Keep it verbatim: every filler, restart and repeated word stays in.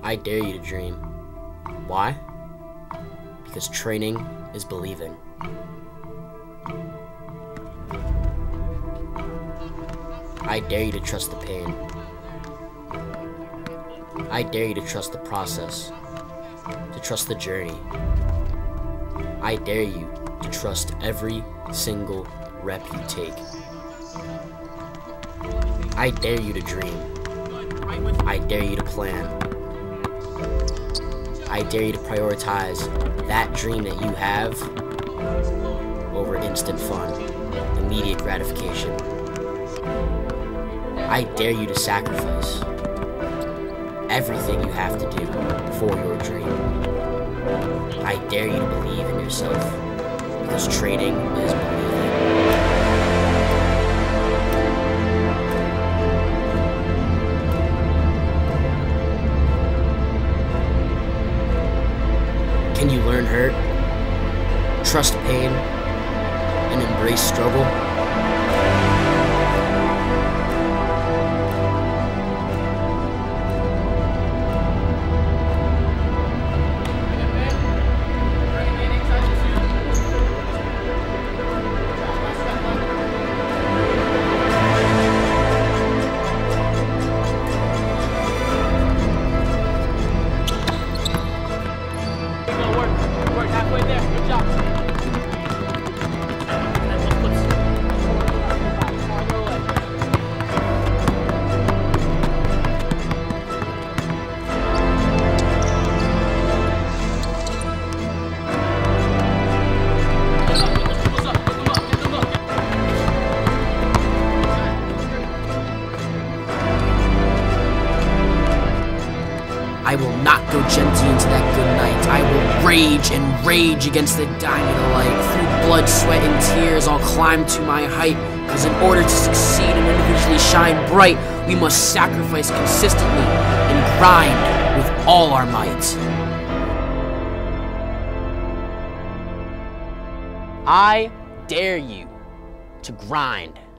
I dare you to dream. Why? Because training is believing. I dare you to trust the pain. I dare you to trust the process, to trust the journey. I dare you to trust every single rep you take. I dare you to dream. I dare you to plan. I dare you to prioritize that dream that you have over instant fun, immediate gratification. I dare you to sacrifice everything you have to do for your dream. I dare you to believe in yourself, because training is believing. Can you learn hurt, trust pain, and embrace struggle? I will not go gently into that good night. I will rage and rage against the dying light. Through blood, sweat, and tears, I'll climb to my height. Cause in order to succeed and individually shine bright, we must sacrifice consistently and grind with all our might. I dare you to grind.